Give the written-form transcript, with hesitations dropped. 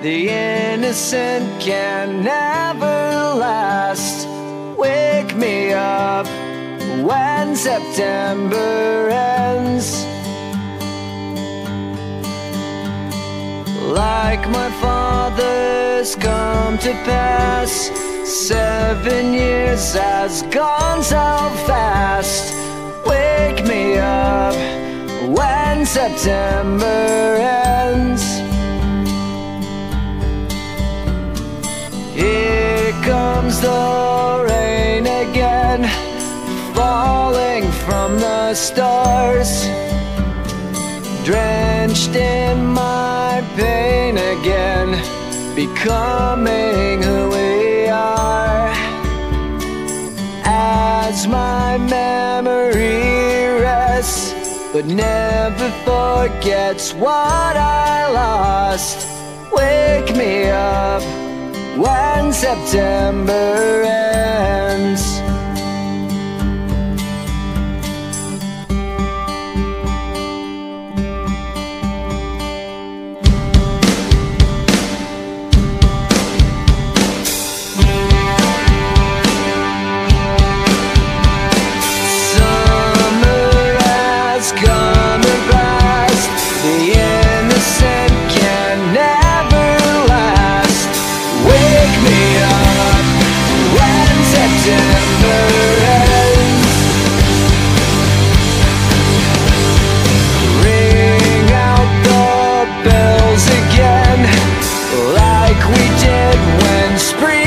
The innocent can never last. Wake me up when September ends. Like my father's come to pass, 7 years has gone so fast. Wake me up when September ends. Here comes the rain again, falling from the stars, drenched in my pain again, becoming who we are. As my memory rests, but never forgets what I lost. Wake me up when September ends. Ring out the bells again, like we did when spring